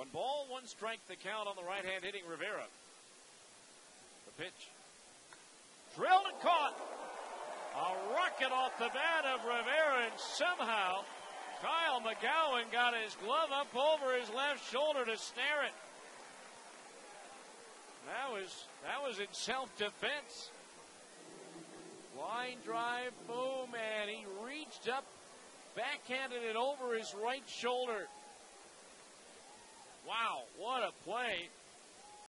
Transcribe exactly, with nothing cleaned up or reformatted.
One ball, one strike, the count on the right-hand hitting Rivera. The pitch. Drilled and caught. A rocket off the bat of Rivera, and somehow Kyle McGowin got his glove up over his left shoulder to snare it. That was, that was in self-defense. Line drive, boom, and he reached up, backhanded it over his right shoulder. Wow, what a play.